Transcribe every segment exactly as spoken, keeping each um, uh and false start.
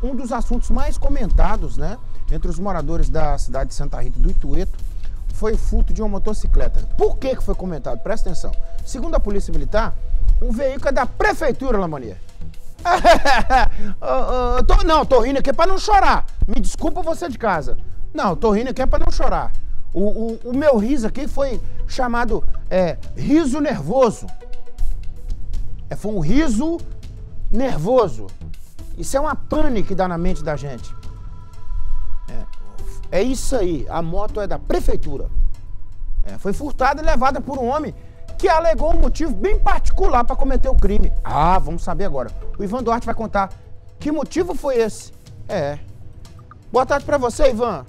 um dos assuntos mais comentados, né, entre os moradores da cidade de Santa Rita do Itueto foi o furto de uma motocicleta. Por que que foi comentado? Presta atenção. Segundo a Polícia Militar, um veículo é da Prefeitura, Lamonier. uh, uh, tô, não, tô rindo aqui para não chorar. Me desculpa você de casa. Não, tô rindo aqui para não chorar. O, o, o meu riso aqui foi chamado é, riso nervoso. É, foi um riso nervoso. Isso é uma pane que dá na mente da gente. É, é isso aí, a moto é da Prefeitura. É, foi furtada e levada por um homem que alegou um motivo bem particular para cometer o crime. Ah, vamos saber agora. O Ivan Duarte vai contar que motivo foi esse. É. Boa tarde para você, Ivan.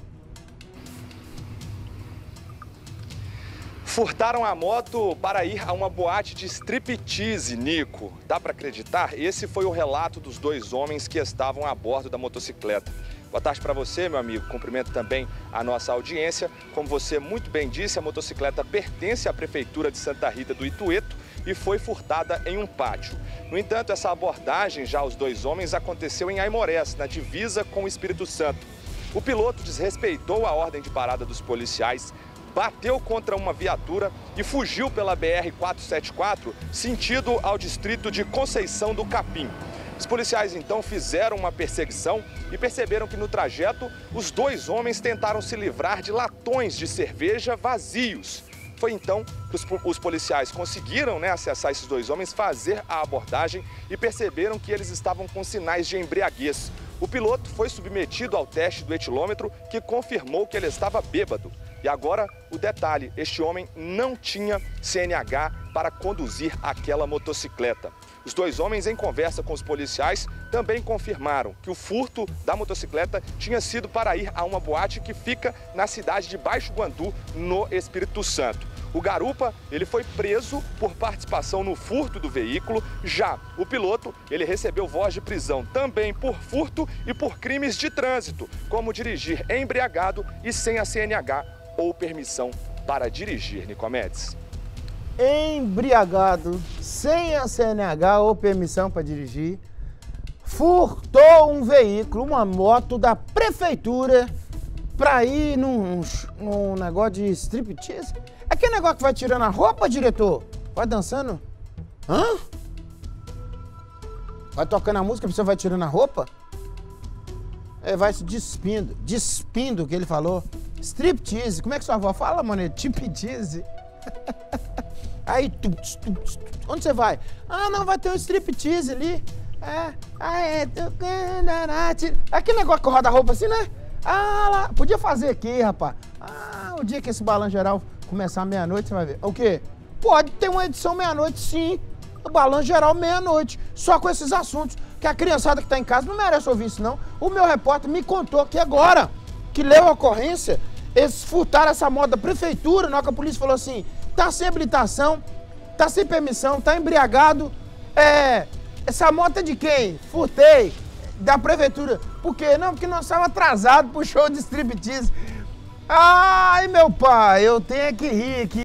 Furtaram a moto para ir a uma boate de striptease, Nico. Dá para acreditar? Esse foi o relato dos dois homens que estavam a bordo da motocicleta. Boa tarde para você, meu amigo. Cumprimento também a nossa audiência. Como você muito bem disse, a motocicleta pertence à Prefeitura de Santa Rita do Itueto e foi furtada em um pátio. No entanto, essa abordagem já aos dois homens aconteceu em Aimorés, na divisa com o Espírito Santo. O piloto desrespeitou a ordem de parada dos policiais, bateu contra uma viatura e fugiu pela B R quatrocentos e setenta e quatro, sentido ao distrito de Conceição do Capim. Os policiais então fizeram uma perseguição e perceberam que no trajeto os dois homens tentaram se livrar de latões de cerveja vazios. Foi então que os, os policiais conseguiram, né, acessar esses dois homens, fazer a abordagem e perceberam que eles estavam com sinais de embriaguez. O piloto foi submetido ao teste do etilômetro, que confirmou que ele estava bêbado. E agora, o detalhe, este homem não tinha C N H para conduzir aquela motocicleta. Os dois homens, em conversa com os policiais, também confirmaram que o furto da motocicleta tinha sido para ir a uma boate que fica na cidade de Baixo Guandu, no Espírito Santo. O garupa, ele foi preso por participação no furto do veículo. Já o piloto, ele recebeu voz de prisão também por furto e por crimes de trânsito, como dirigir embriagado e sem a C N H ou permissão para dirigir, Nicomedes. Embriagado, sem a C N H ou permissão para dirigir, furtou um veículo, uma moto da Prefeitura para ir num, num negócio de striptease. É aquele negócio que vai tirando a roupa, diretor? Vai dançando? Hã? Vai tocando a música, a pessoa vai tirando a roupa? É, vai se despindo, despindo o que ele falou. Striptease, como é que sua avó fala, mano? Striptease. Aí, tu, tu, tu, tu, onde você vai? Ah, não, vai ter um striptease ali. É, ah, é. Aquele negócio que roda a roupa assim, né? Ah, lá, podia fazer aqui, rapaz. Ah, o dia que esse Balanço Geral começar meia-noite, você vai ver. O quê? Pode ter uma edição meia-noite, sim. O Balanço Geral meia-noite. Só com esses assuntos. Que a criançada que tá em casa não merece ouvir isso, não. O meu repórter me contou aqui agora, que leu a ocorrência, eles furtaram essa moto da Prefeitura, na hora que a polícia falou assim, tá sem habilitação, tá sem permissão, tá embriagado. É, essa moto é de quem? Furtei. Da Prefeitura. Por quê? Não, porque nós estávamos atrasados pro show de striptease. Ai, meu pai, eu tenho que rir aqui.